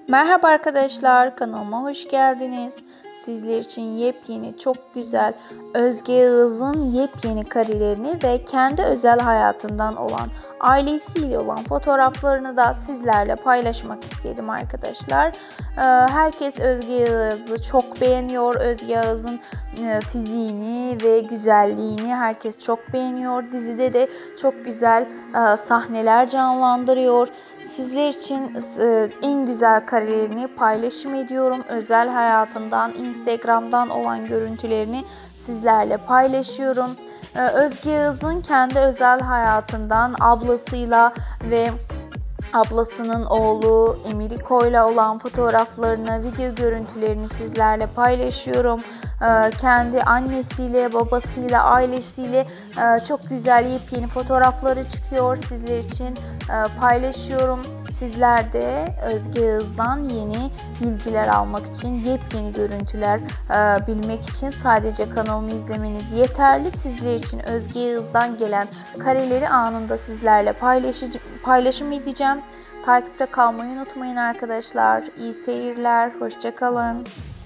Merhaba arkadaşlar, kanalıma hoş geldiniz. Sizler için yepyeni, çok güzel Özge Yağız'ın yepyeni karelerini ve kendi özel hayatından olan, ailesiyle olan fotoğraflarını da sizlerle paylaşmak istedim arkadaşlar. Herkes Özge Yağız'ı çok beğeniyor. Özge Yağız'ın fiziğini ve güzelliğini herkes çok beğeniyor. Dizide de çok güzel sahneler canlandırıyor. Sizler için en güzel karelerini paylaşım ediyorum. Özel hayatından, Instagram'dan olan görüntülerini sizlerle paylaşıyorum. Özge Yağız'ın kendi özel hayatından ablasıyla ve ablasının oğlu Emiriko ile olan fotoğraflarını, video görüntülerini sizlerle paylaşıyorum. Kendi annesiyle, babasıyla, ailesiyle çok güzel yepyeni fotoğrafları çıkıyor. Sizler için paylaşıyorum. Sizler de Özge Yağız'dan yeni bilgiler almak için, yepyeni görüntüler bilmek için sadece kanalımı izlemeniz yeterli. Sizler için Özge Yağız'dan gelen kareleri anında sizlerle paylaşım edeceğim. Takipte kalmayı unutmayın arkadaşlar. İyi seyirler. Hoşça kalın.